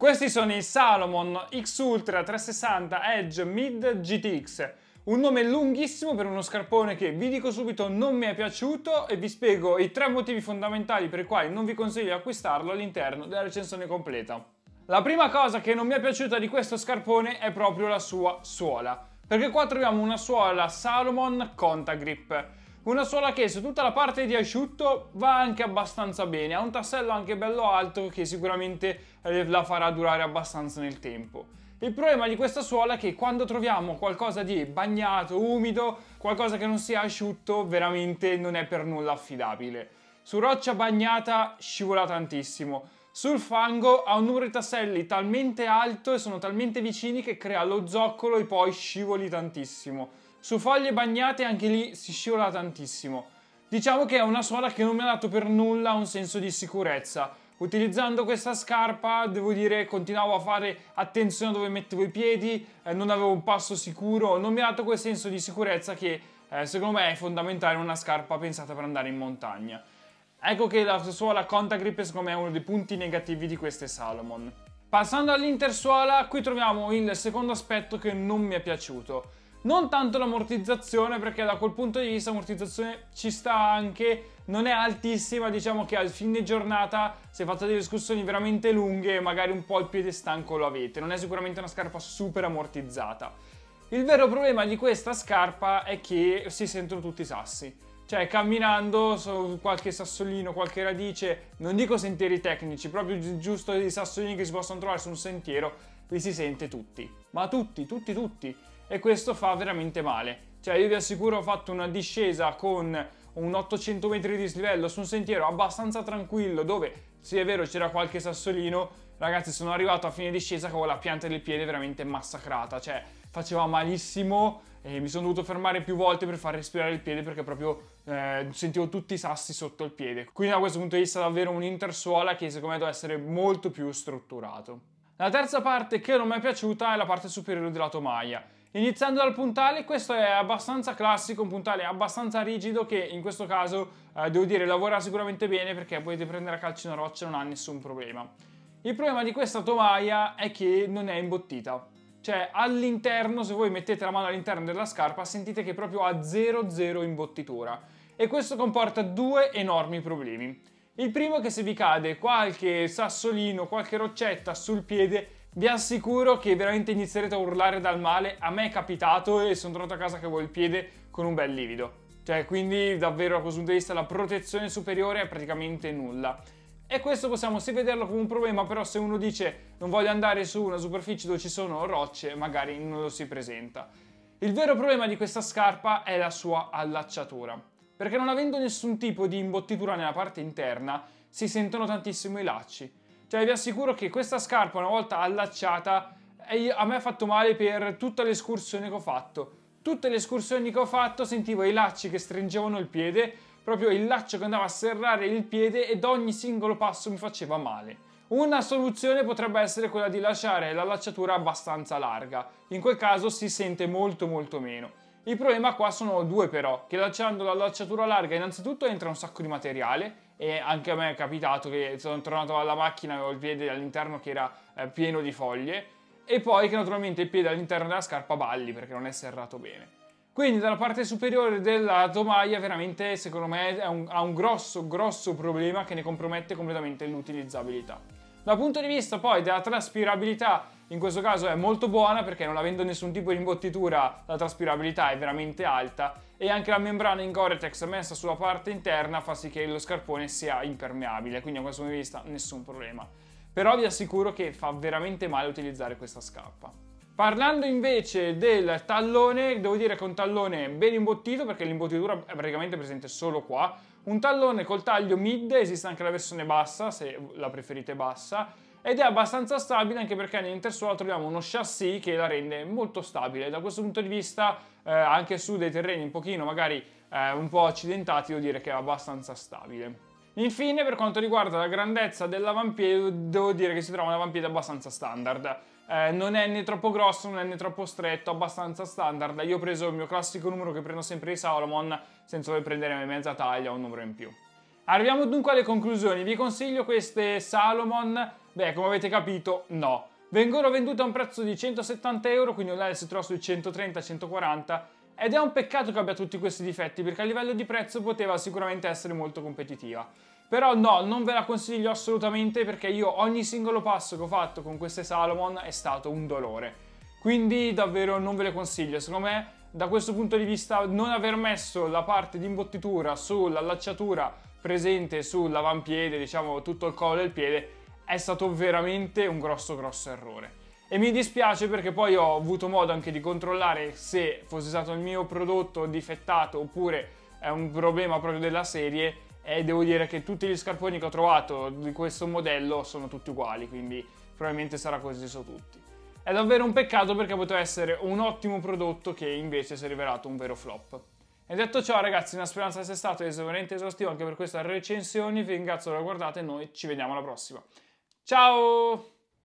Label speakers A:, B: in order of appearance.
A: Questi sono i Salomon X Ultra 360 Edge Mid GTX, un nome lunghissimo per uno scarpone che vi dico subito non mi è piaciuto e vi spiego i 3 motivi fondamentali per i quali non vi consiglio di acquistarlo all'interno della recensione completa. La prima cosa che non mi è piaciuta di questo scarpone è proprio la sua suola, perché qua troviamo una suola Salomon Contact Grip. Una suola che su tutta la parte di asciutto va anche abbastanza bene, ha un tassello anche bello alto che sicuramente la farà durare abbastanza nel tempo. Il problema di questa suola è che quando troviamo qualcosa di bagnato, umido, qualcosa che non sia asciutto, veramente non è per nulla affidabile. Su roccia bagnata scivola tantissimo, sul fango ha un numero di tasselli talmente alto e sono talmente vicini che crea lo zoccolo e poi scivoli tantissimo. Su foglie bagnate anche lì si scivola tantissimo. Diciamo che è una suola che non mi ha dato per nulla un senso di sicurezza. Utilizzando questa scarpa, devo dire, continuavo a fare attenzione a dove mettevo i piedi, non avevo un passo sicuro, non mi ha dato quel senso di sicurezza che secondo me è fondamentale in una scarpa pensata per andare in montagna. Ecco che la suola Contact Grip secondo me è uno dei punti negativi di queste Salomon. Passando all'intersuola, qui troviamo il secondo aspetto che non mi è piaciuto. Non tanto l'ammortizzazione, perché da quel punto di vista l'ammortizzazione ci sta anche, non è altissima, diciamo che al fine giornata se fate delle escursioni veramente lunghe magari un po' il piede stanco lo avete, non è sicuramente una scarpa super ammortizzata. Il vero problema di questa scarpa è che si sentono tutti i sassi, cioè camminando su qualche sassolino, qualche radice, non dico sentieri tecnici, proprio giusto i sassolini che si possono trovare su un sentiero, li si sente tutti, ma tutti. E questo fa veramente male. Cioè io vi assicuro ho fatto una discesa con un 800 metri di dislivello su un sentiero abbastanza tranquillo dove, sì è vero, c'era qualche sassolino, ragazzi sono arrivato a fine discesa con la pianta del piede veramente massacrata, cioè faceva malissimo e mi sono dovuto fermare più volte per far respirare il piede perché proprio sentivo tutti i sassi sotto il piede. Quindi da questo punto di vista davvero un'intersuola che secondo me deve essere molto più strutturato. La terza parte che non mi è piaciuta è la parte superiore della tomaia. Iniziando dal puntale, questo è abbastanza classico, un puntale abbastanza rigido che in questo caso, devo dire, lavora sicuramente bene perché potete prendere a calci una roccia e non ha nessun problema. Il problema di questa tomaia è che non è imbottita. Cioè all'interno, se voi mettete la mano all'interno della scarpa, sentite che proprio ha 0 imbottitura. E questo comporta due enormi problemi. Il primo è che se vi cade qualche sassolino, qualche roccetta sul piede, vi assicuro che veramente inizierete a urlare dal male. A me è capitato e sono tornato a casa che avevo il piede con un bel livido. Cioè, quindi davvero da questo punto di vista la protezione superiore è praticamente nulla. E questo possiamo sì vederlo come un problema, però se uno dice non voglio andare su una superficie dove ci sono rocce, magari non lo si presenta. Il vero problema di questa scarpa è la sua allacciatura, perché non avendo nessun tipo di imbottitura nella parte interna, si sentono tantissimo i lacci. Cioè vi assicuro che questa scarpa una volta allacciata a me ha fatto male per tutte le escursioni che ho fatto. Tutte le escursioni che ho fatto sentivo i lacci che stringevano il piede, proprio il laccio che andava a serrare il piede ed ogni singolo passo mi faceva male. Una soluzione potrebbe essere quella di lasciare l'allacciatura abbastanza larga, in quel caso si sente molto meno. Il problema qua sono due però, che lasciando l'allacciatura larga innanzitutto entra un sacco di materiale e anche a me è capitato che sono tornato alla macchina e avevo il piede all'interno che era pieno di foglie e poi che naturalmente il piede all'interno della scarpa balli perché non è serrato bene. Quindi dalla parte superiore della tomaia veramente secondo me ha un grosso problema che ne compromette completamente l'utilizzabilità. Dal punto di vista poi della traspirabilità, in questo caso è molto buona perché non avendo nessun tipo di imbottitura la traspirabilità è veramente alta e anche la membrana in Gore-Tex messa sulla parte interna fa sì che lo scarpone sia impermeabile, quindi da questo punto di vista nessun problema. Però vi assicuro che fa veramente male utilizzare questa scarpa. Parlando invece del tallone, devo dire che è un tallone ben imbottito perché l'imbottitura è praticamente presente solo qua. Un tallone col taglio mid, esiste anche la versione bassa se la preferite bassa, ed è abbastanza stabile anche perché nell'intersuola troviamo uno chassis che la rende molto stabile. Da questo punto di vista anche su dei terreni un pochino magari un po' accidentati devo dire che è abbastanza stabile. Infine per quanto riguarda la grandezza dell'avampiede devo dire che si trova un avampiede abbastanza standard. Non è né troppo grosso, non è né troppo stretto, abbastanza standard. Io ho preso il mio classico numero che prendo sempre di Salomon senza dover prendere mezza taglia o un numero in più. Arriviamo dunque alle conclusioni. Vi consiglio queste Salomon Beh, come avete capito, no. Vengono vendute a un prezzo di 170 euro, quindi online si trova sui 130-140, ed è un peccato che abbia tutti questi difetti, perché a livello di prezzo poteva sicuramente essere molto competitiva. Però no, non ve la consiglio assolutamente, perché io ogni singolo passo che ho fatto con queste Salomon è stato un dolore. Quindi davvero non ve le consiglio. Secondo me, da questo punto di vista, non aver messo la parte di imbottitura sull'allacciatura presente sull'avampiede, diciamo tutto il collo del piede, è stato veramente un grosso errore. E mi dispiace perché poi ho avuto modo anche di controllare se fosse stato il mio prodotto difettato oppure è un problema proprio della serie, e devo dire che tutti gli scarponi che ho trovato di questo modello sono tutti uguali, quindi probabilmente sarà così su tutti. È davvero un peccato perché poteva essere un ottimo prodotto che invece si è rivelato un vero flop. E detto ciò ragazzi, una speranza sia stato esauriente esaustivo anche per questa recensione, vi ringrazio per aver guardato e noi ci vediamo alla prossima. Ciao!